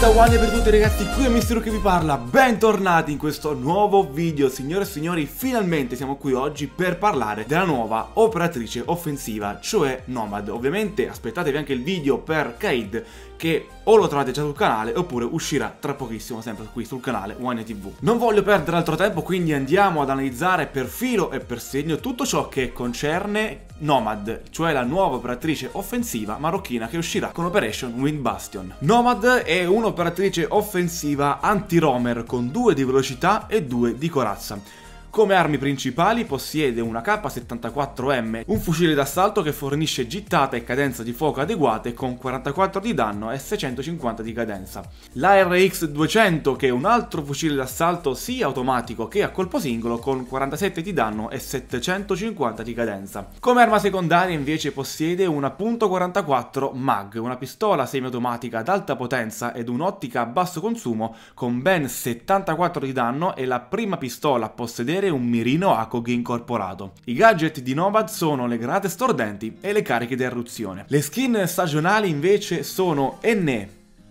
Ciao One per tutti ragazzi, qui è Mr. che vi parla, bentornati in questo nuovo video. Signore e signori, finalmente siamo qui oggi per parlare della nuova operatrice offensiva, cioè Nomad. Ovviamente aspettatevi anche il video per Kaid, che o lo trovate già sul canale oppure uscirà tra pochissimo sempre qui sul canale One TV. Non voglio perdere altro tempo, quindi andiamo ad analizzare per filo e per segno tutto ciò che concerne Nomad, cioè la nuova operatrice offensiva marocchina che uscirà con Operation Wind Bastion. Nomad è un'operatrice offensiva anti-roamer con 2 di velocità e 2 di corazza. Come armi principali possiede una K74M, un fucile d'assalto che fornisce gittata e cadenza di fuoco adeguate con 44 di danno e 650 di cadenza. La RX200, che è un altro fucile d'assalto sia automatico che a colpo singolo con 47 di danno e 750 di cadenza. Come arma secondaria invece possiede una .44 MAG, una pistola semiautomatica ad alta potenza ed un'ottica a basso consumo con ben 74 di danno e la prima pistola a possedere un mirino ACOG incorporato. I gadget di Nomad sono le granate stordenti e le cariche di erruzione. Le skin stagionali invece sono NE,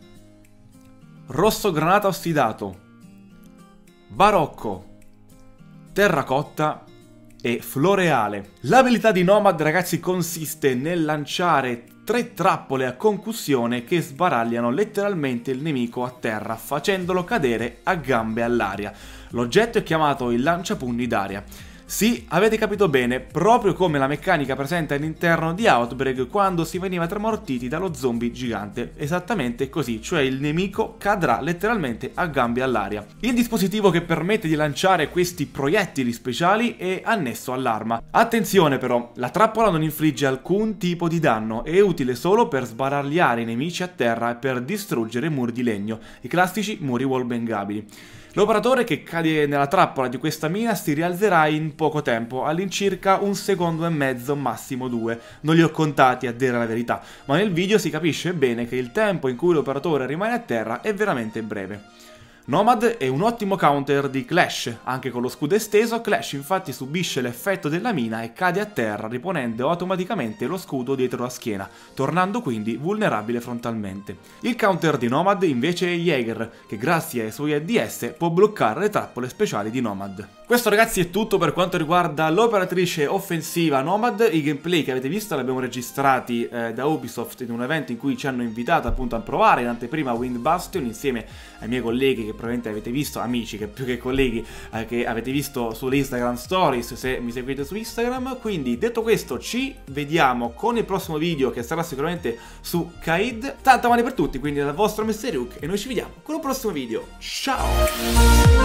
rosso granata ossidato, barocco, terracotta e floreale. L'abilità di Nomad, ragazzi, consiste nel lanciare 3 trappole a concussione che sbaragliano letteralmente il nemico a terra, facendolo cadere a gambe all'aria. L'oggetto è chiamato il lanciapugni d'aria. Sì, avete capito bene, proprio come la meccanica presente all'interno di Outbreak quando si veniva tramortiti dallo zombie gigante. Esattamente così, cioè il nemico cadrà letteralmente a gambe all'aria. Il dispositivo che permette di lanciare questi proiettili speciali è annesso all'arma. Attenzione però, la trappola non infligge alcun tipo di danno, è utile solo per sbaragliare i nemici a terra e per distruggere muri di legno, i classici muri wallbangabili. L'operatore che cade nella trappola di questa mina si rialzerà in poco tempo, all'incirca 1 secondo e mezzo, massimo 2. Non li ho contati a dire la verità, ma nel video si capisce bene che il tempo in cui l'operatore rimane a terra è veramente breve. Nomad è un ottimo counter di Clash, anche con lo scudo esteso. Clash infatti subisce l'effetto della mina e cade a terra riponendo automaticamente lo scudo dietro la schiena, tornando quindi vulnerabile frontalmente. Il counter di Nomad invece è Jaeger, che grazie ai suoi ADS può bloccare le trappole speciali di Nomad. Questo ragazzi è tutto per quanto riguarda l'operatrice offensiva Nomad. I gameplay che avete visto li abbiamo registrati da Ubisoft in un evento in cui ci hanno invitato appunto a provare in anteprima Wind Bastion insieme ai miei colleghi che probabilmente avete visto, amici che più che colleghi, che avete visto sulle Instagram Stories se mi seguite su Instagram. Quindi detto questo ci vediamo con il prossimo video che sarà sicuramente su Kaid. Tanta male per tutti, quindi dal vostro Mr. Hook, e noi ci vediamo con un prossimo video. Ciao!